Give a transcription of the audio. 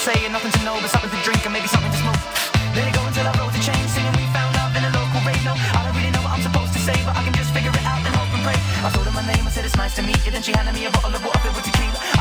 say and nothing to know, but something to drink and maybe something to smoke. Let it go until I wrote the chain, singing we found love in a local radio. I don't really know what I'm supposed to say, but I can just figure it out and hope and pray. I told her my name, I said it's nice to meet you, then she handed me a bottle of water filled with tequila.